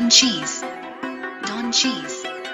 Don Cheese. Don Cheese.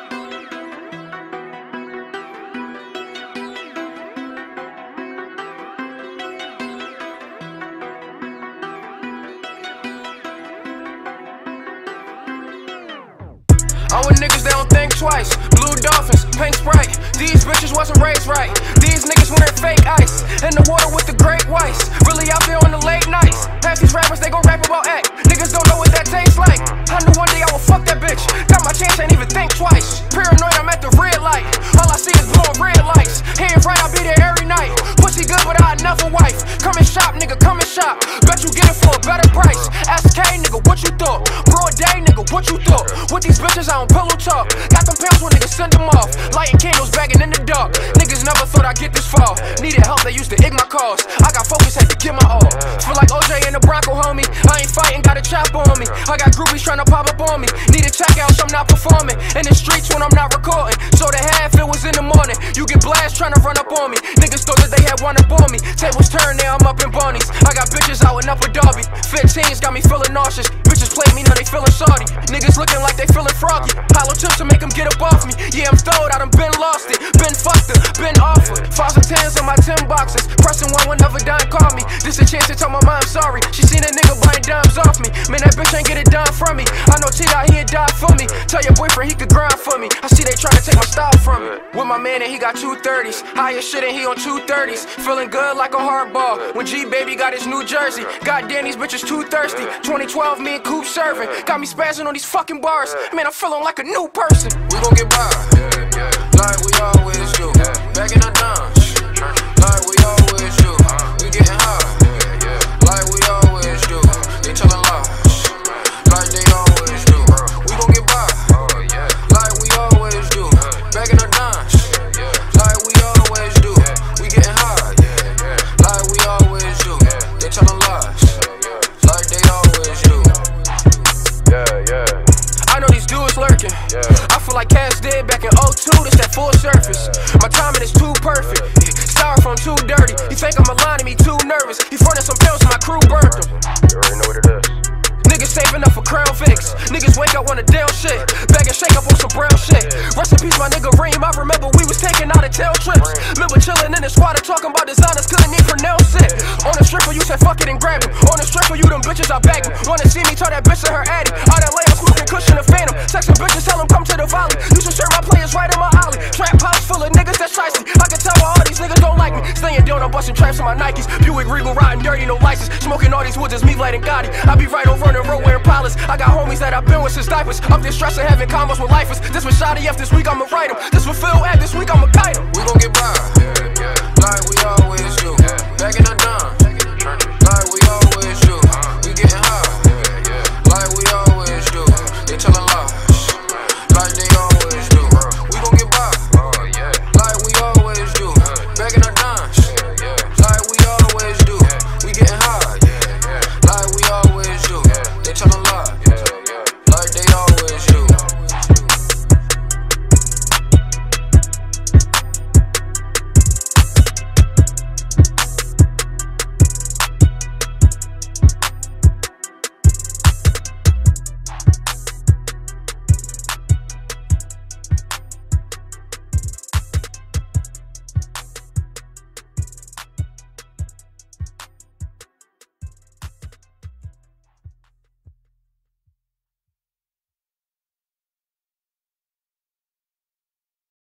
I'm with niggas that don't think twice. Blue dolphins, pink Sprite. These bitches wasn't raised right. These niggas wearing fake ice. In the water with the great whites. Really out there on the late nights. Half these rappers, they gon' rap about act. Niggas don't know what that tastes like. I knew one day I would fuck that bitch. Got my chance, ain't even think twice. Paranoid, I'm at the red light. All I see is blowing red lights. Hands right, I'll be there every night. Pussy good, but I never wife. Come and shop, nigga, come and shop. Bet you get it for a better price. Ask K, nigga, what you thought? Broad day, nigga, what you thought? With these bitches, I don't pillow talk. Got them pounds when niggas send them off. Lighting candles, bagging in the dark. Niggas never thought I'd get this far. Needed help, they used to ign my calls. I got focus, had to get my all. Feel like OJ in the Bronco, homie. I ain't fighting, got a chopper on me. I got groupies tryna pop up on me. Need a checkouts, I'm not performing. In the streets when I'm not recording. So the half, it was in the morning. You get blast tryna run up on me. Niggas thought that they had one up on me. Tables turn, now I'm up in Barney's. I got bitches out in Upper Darby. 15s got me feeling nauseous. Bitches play me, now they feeling salty. Niggas looking like they feeling froggy. Hollow tips to make them get up off me. Yeah, I'm throwed, I done been lost it. Been fucked up, been offered. 5s and 10s in my 10 boxes. Pressing one whenever dime call me. This a chance to tell my mom sorry. She seen a nigga buying dimes off me. Man, that bitch ain't get a dime from me. I know T-Dot, he'd die for me. Tell your boyfriend he could grind for me. I see they tryna take my style from me. With my man and he got 230s. High as shit and he on 230s. Feeling good like a hardball. When G-Baby got his New Jersey. Goddamn, these bitches too thirsty. 2012, me and Coop serving. Got me spazzing on these fucking bars. Man, I'm feeling like a new person. We gon' get by, like we always do. Back in the dance, like we always do. We getting high, like we always do. They tellin' lies, like they always do. We gon' get by, like we always do. Back in the dance, like we always do. We getting high, like we always do. They tellin' lies, like they always do. I know these dudes lurking. I feel like Cass did back in 02, this that full surface. My timing is too perfect. Styrofoam too dirty. You think I'm aligning me too nervous. He fronted some pills and my crew burnt them. You already know what it is. Niggas saving up for Crown Vics. Niggas wake up on the Dell shit. Bag and shake up on some brown shit. Rest in peace, my nigga Reem. I remember we was taking out of tail trips. Remember chilling in the squad and talking about designers, couldn't even pronounce it. On the stripper, you said fuck it and grab him. On the stripper, you them bitches, I bag him. Wanna see me turn that bitch to her addy. All that layup, smoking cushion, a phantom. Texting bitches, tell them come to the volley. You should share my players right in my alley. Trap house full of niggas that's shicey. I can tell why all these niggas don't like me. Staying down, I'm busting traps in my Nikes. Buick Regal, riding dirty, no license. Smoking all these woods, it's me, Light and Gotti. I be right over on the road wearing pilots. I got homies that I've been with since diapers. Up there stressing, having combos with lifers. This was Shotty F, this week I'ma write him. This was Phil Ed, this week I'ma kite him. We gon' get by,